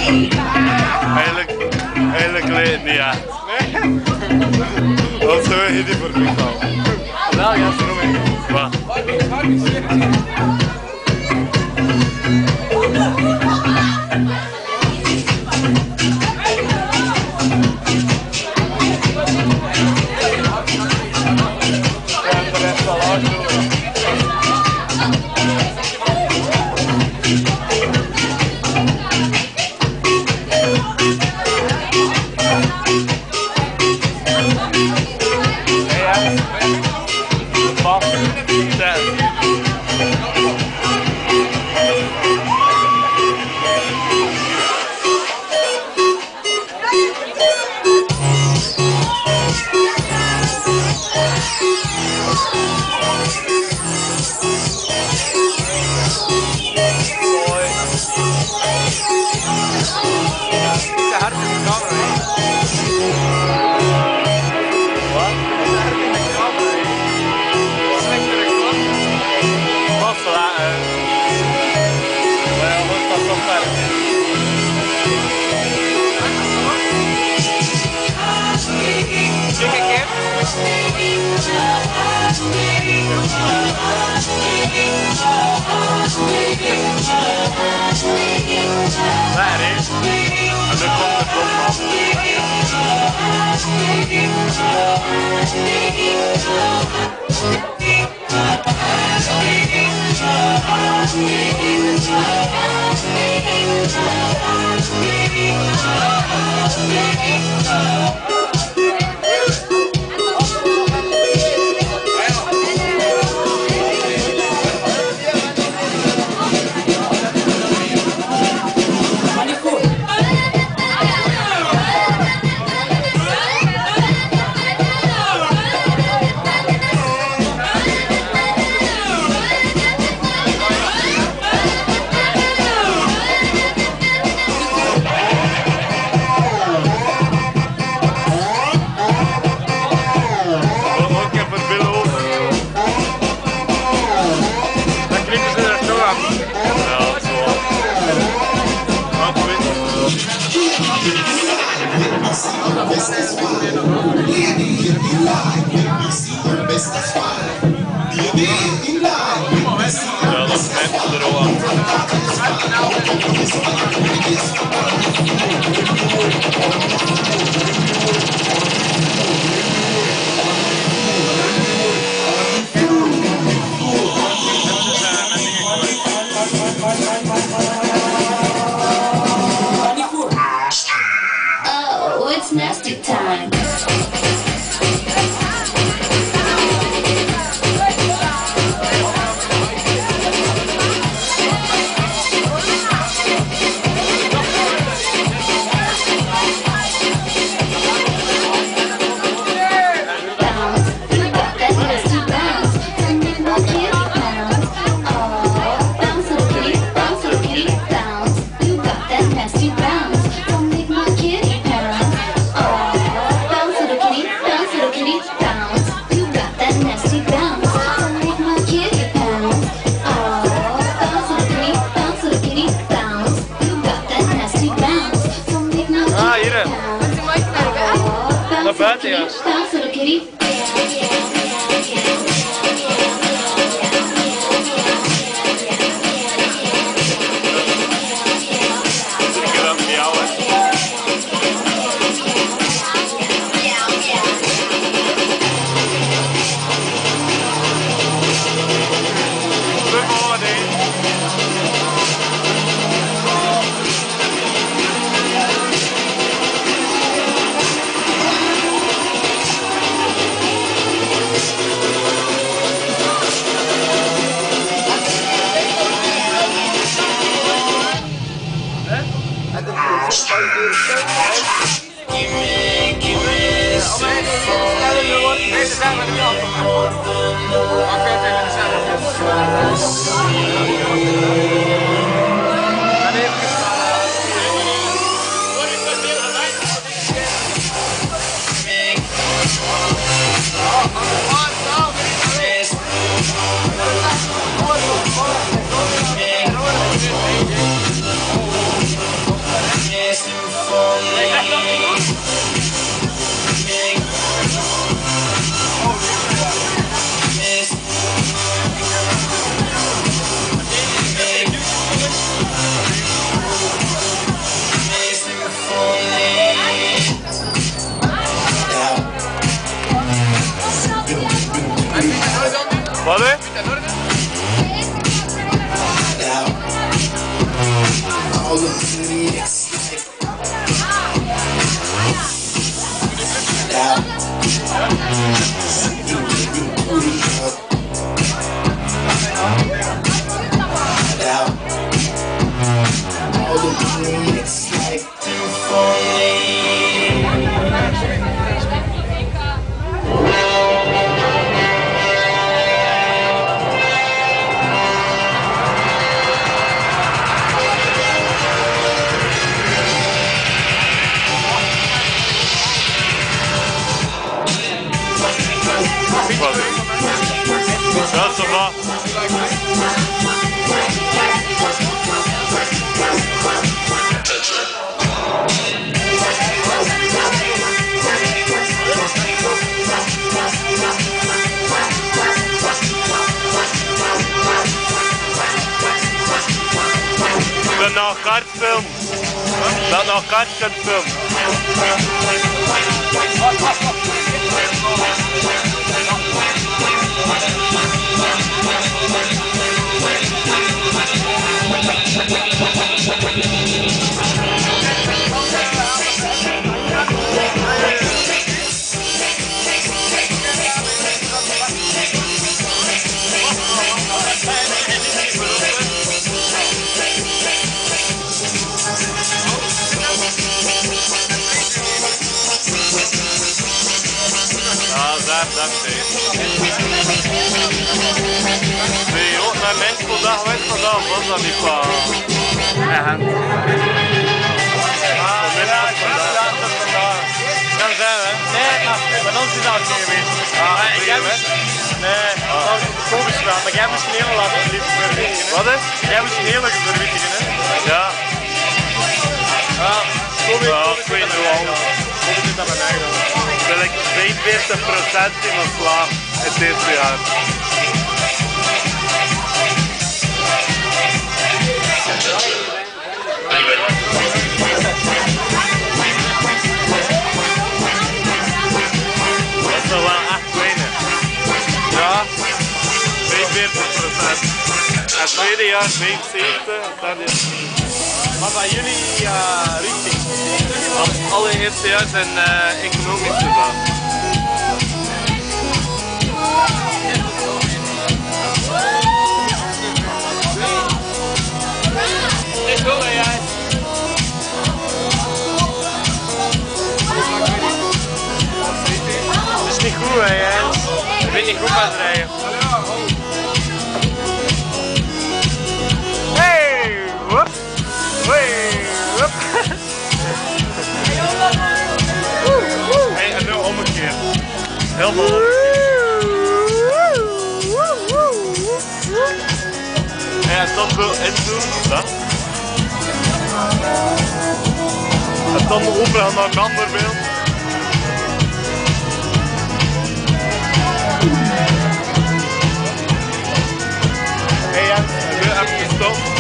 Hele kleed niet, ja. Nee? Dat is zo heel voor mij al. Wel, ja, zo mee. Wat? Oh, it's nasty time. Buiten, ja. Ja, ça va. Dat nog kaartfilm. Dat nog kaartfilm. Dankzij. Nee, ook naar mijn vandaag weg vandaag was dat niet van. Ja, kan zijn hè? Nee, maar dan is het ook niet geweest. Ik heb nee, dat is komisch gedaan, maar jij hebt misschien heel laten verwittigen. Wat is? Jij hebt misschien heel erg verwittigen hè? Ja. Ik weet het wel. Covid is dat bij mij gedaan. Ben ik 42% in mijn slaap in dit jaar. Dat is wel echt weinig. Ja, 42%. Het tweede jaar 79, dan is... Wat zijn jullie richting? Het allereerste jaar zijn economisch gedaan. Is goed hè jij? Het is niet goed hè jij? Je bent niet goed aan het rijden. Hey! Woep! Hey! Woep! Hey, en nu omgekeerd. Helemaal ja, dat wil inzoomen, dat. En dan overgaan naar een ander beeld. Hey Jens, nu even stop.